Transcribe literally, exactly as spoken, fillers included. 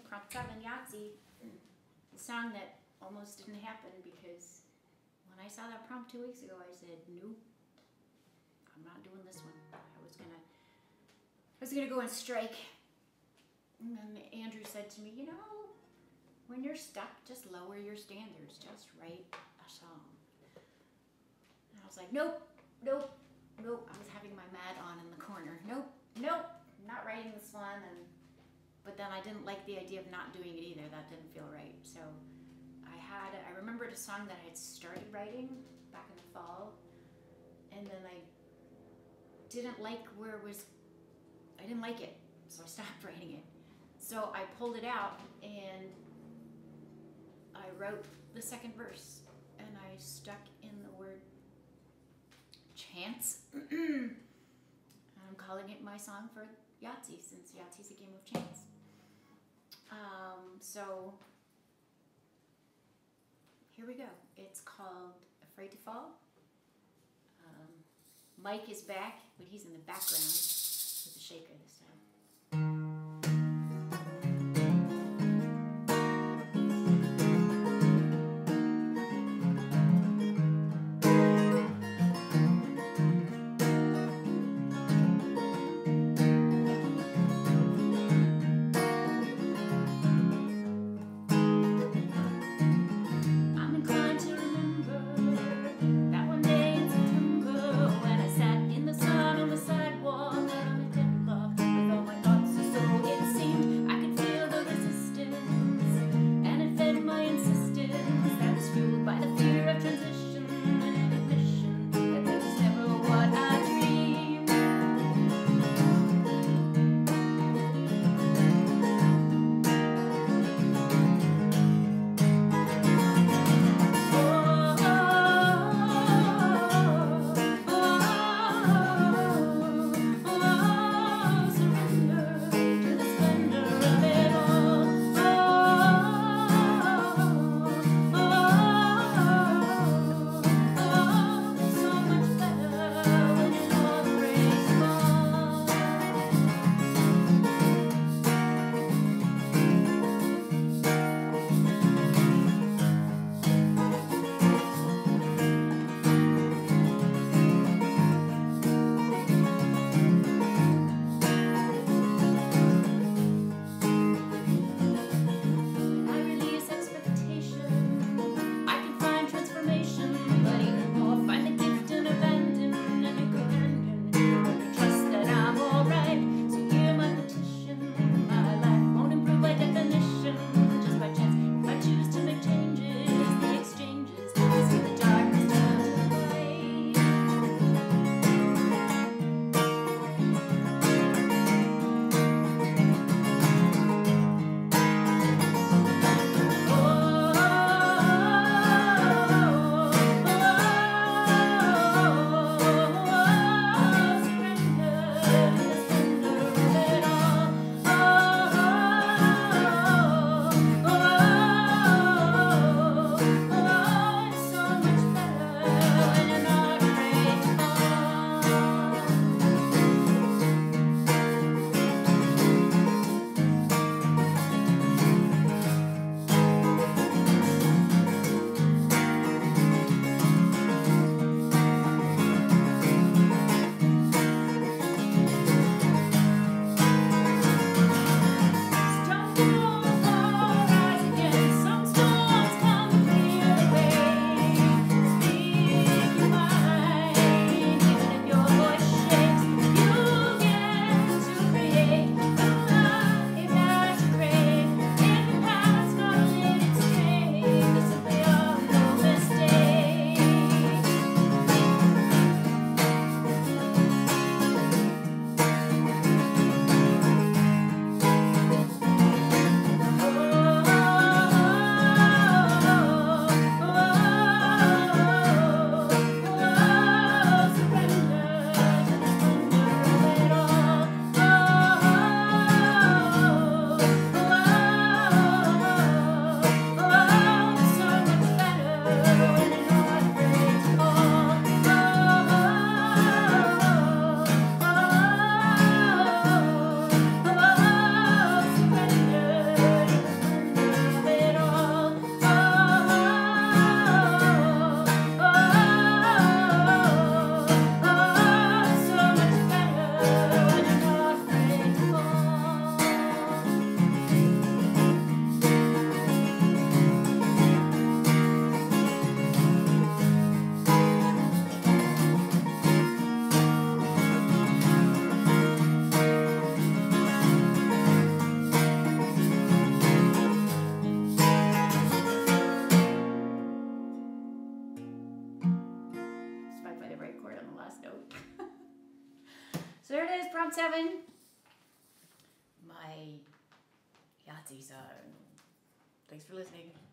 prompt seven, Yahtzee, the song that almost didn't happen because when I saw that prompt two weeks ago, I said, nope, I'm not doing this one. I was gonna, I was gonna go and strike. And then Andrew said to me, you know, when you're stuck, just lower your standards. Just write a song. And I was like, nope, nope, nope. I was having my mad on in the corner. Nope, nope, I'm not writing this one. And but then I didn't like the idea of not doing it either. That didn't feel right. So I had, I remembered a song that I had started writing back in the fall. And then I didn't like where it was, I didn't like it. So I stopped writing it. So I pulled it out and I wrote the second verse and I stuck in the word chance. I'm calling it my song for Yahtzee since Yahtzee's a game of chance. Um, so here we go. It's called Afraid to Fall. Um, Mike is back, but he's in the background with the shaker this time. So there it is, prompt seven. My Yahtzee song. Thanks for listening.